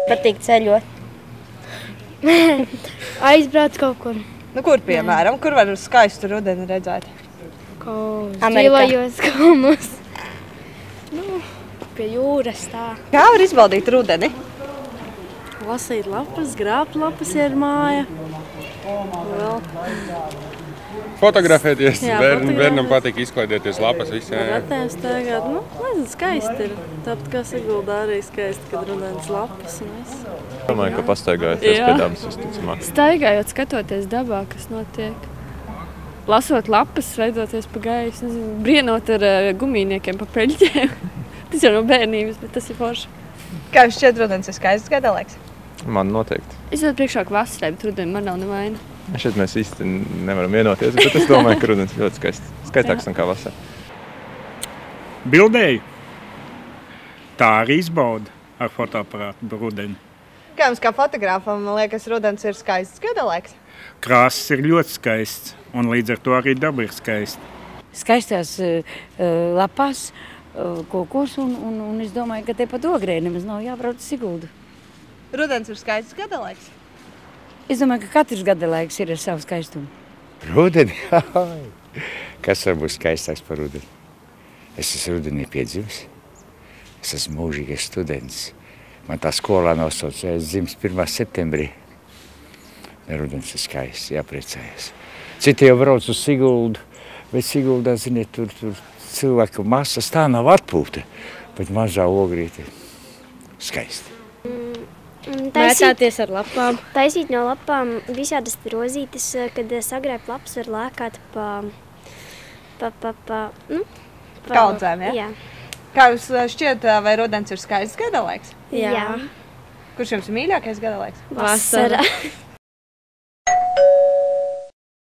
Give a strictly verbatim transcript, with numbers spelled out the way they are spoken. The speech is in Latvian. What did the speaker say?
Patīk ceļot. Aizbrauc kaut kur. Nu, kur, piemēram, kur var skaistu rudeni redzēt? Kaut Amerikā. dzīvojos kalnos. Nu, pie jūras tā. Kā var izbaudīt rudeni? Lasīt lapas, grābt lapas ir māja. Vēl. Fotografēties, Jā, Bērn, fotografēties. bērnam patīk izklaidēties lapas visā. Ratēm staigāt, nu, nezinu, skaisti ir. Tāpat kā Siguldā arī skaisti, kad rudens lapas un viss. Domāju, ka pastaigājoties Jā. pie dabas visticamāk. Staigājot, skatoties dabā, kas notiek. Lasot lapas, sveidoties pa gaisu, nezinu, brienot ar uh, gumijniekiem pa peļķiem. Tas jau no bērnības, bet tas ir forši. Kā jums šķiet rudens ir skaists gadalaiks? Man noteikti. Es jau priekšā vasarai, bet rudeni man nav nevaina. Šeit mēs īsti nevaram vienoties, bet es domāju, ka rudens ļoti skaists. Skaistāks nekā vasara. Bildēju. Tā arī izbauda ar fotoaparātu rudeni. Kā jums kā fotogrāfam, man liekas, rudens ir skaists gadalaiks? Krāsas ir ļoti skaists, un līdz ar to arī daba ir skaista. Skaistās uh, lapās, uh, kokos, un, un, un es domāju, ka te pat ogrē nemaz nav jābrauc Siguldu. Rudens ir skaists gadalaiks? Es domāju, ka katrs gadalaiks ir ar savu skaistumu. Rudeni? Kas var būt skaistāks par rudeni? Es esmu rudenī piedzimis. Es esmu mūžīgais students. Man tā skolā nosauc, es dzimis pirmā septembrī. Rudens ir skaists, jāpriecājas. Citi jau brauc uz Siguldu, bet Siguldā, ziniet, tur, tur cilvēku masas tā nav atpūta, bet mazā ogrīte skaisti. Mētāties ar lapām. Taisīt no lapām visādas rozītes, kad sagrēb lapas var lēkāt pa, pa, pa, pa, nu, pa Kaudzēm, ja? Jā. Kā jums šķiet, vai rudens ir skaists gadalaiks? Jā. Kurš jums ir mīļākais gadalaiks? Vasara.